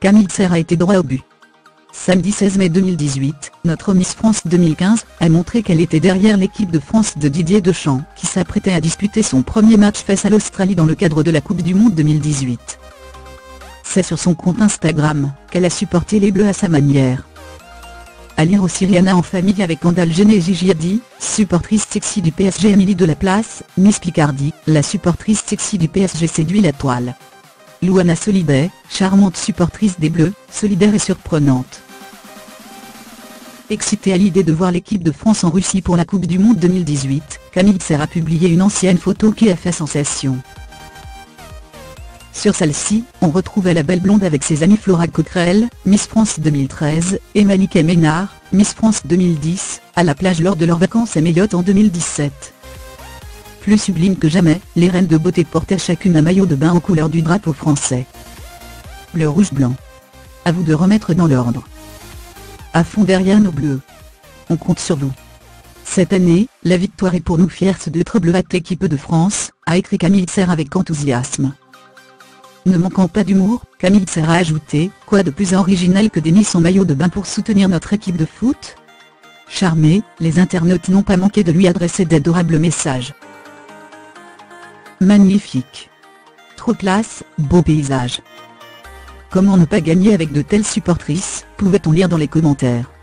Camille Serre a été droit au but. Samedi 16 mai 2018, notre Miss France 2015 a montré qu'elle était derrière l'équipe de France de Didier Deschamps, qui s'apprêtait à disputer son premier match face à l'Australie dans le cadre de la Coupe du Monde 2018. C'est sur son compte Instagram qu'elle a supporté les Bleus à sa manière. À lire aussi Rihanna en famille avec Kendall Jenner et Gigi Hadid, supportrice sexy du PSG. Amélie de la Place, Miss Picardie, la supportrice sexy du PSG séduit la toile. Louana Soliday, charmante supportrice des Bleus, solidaire et surprenante. Excitée à l'idée de voir l'équipe de France en Russie pour la Coupe du Monde 2018, Camille Serre a publié une ancienne photo qui a fait sensation. Sur celle-ci, on retrouvait la belle blonde avec ses amies Flora Coquerel, Miss France 2013, et Malika Ménard, Miss France 2010, à la plage lors de leurs vacances à Mayotte en 2017. Plus sublime que jamais, les reines de beauté portaient chacune un maillot de bain en couleur du drapeau français. Bleu rouge blanc. À vous de remettre dans l'ordre. À fond derrière nos bleus. On compte sur vous. Cette année, la victoire est pour nous fiers d'être bleuâtre équipe de France, a écrit Camille Serre avec enthousiasme. Ne manquant pas d'humour, Camille Serre a ajouté « Quoi de plus original que d'aimer son maillot de bain pour soutenir notre équipe de foot ?» Charmés, les internautes n'ont pas manqué de lui adresser d'adorables messages. Magnifique. Trop classe, beau paysage. Comment ne pas gagner avec de telles supportrices, pouvait-on lire dans les commentaires.